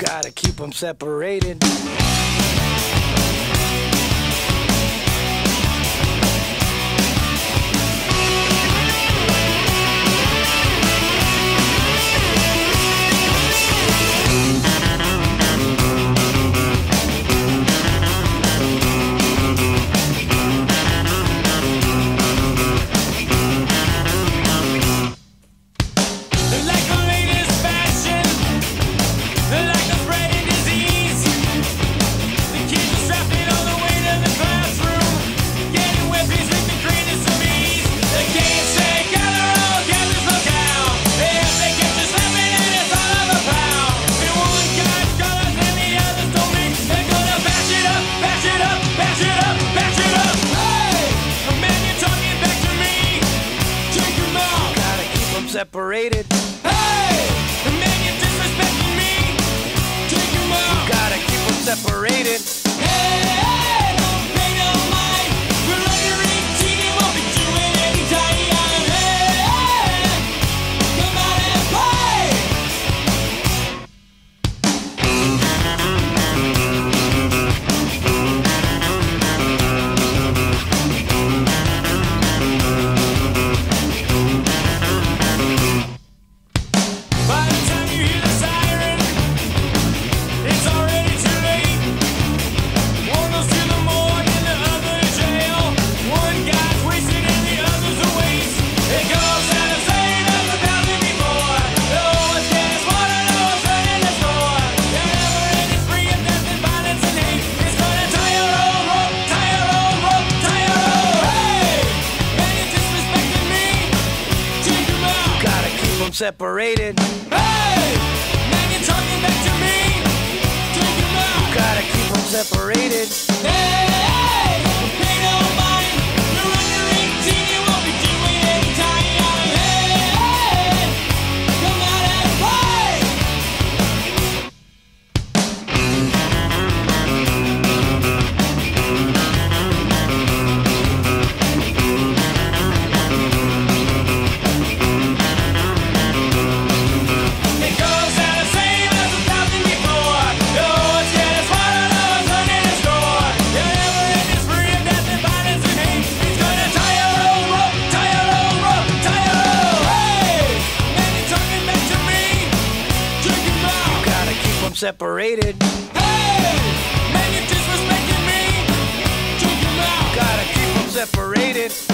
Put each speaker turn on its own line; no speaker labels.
Gotta keep them separated. Separated.
Hey, the man you're disrespecting me. Take him out.
Gotta keep them separated.
Hey, don't pay no mind. We're under 18 and won't be doing any time. Hey, come out and play. By the time you hear the siren, it's already too late. One goes to the morgue and the other to jail. One guy's wasted and the other's a waste. It goes out the same as 1,000 before. No one's getting smarter, no one's learning the score. The never-ending spree of death and violence and hate. It's gonna tie your own rope, tie your own rope, tie your own. Hey, man, you're disrespecting me. Take him out.
Gotta keep them separated.
Hey, man, you're talking back to me. Take him out.
Gotta keep them separated.
Hey, don't pay no mind. You're under 18, you won't be doing any time. Hey, come out and play. It goes out the same as 1,000 before. No one's getting smarter, no one's learning to score. The never-ending spree of death and violence and hate. It's gonna tie your own rope, tie your own rope, tie your own. Hey, man, you're talking back to me. Take him out.
Gotta keep them separated.
Hey, man, you're disrespecting me. Take him out.
Gotta keep them separated.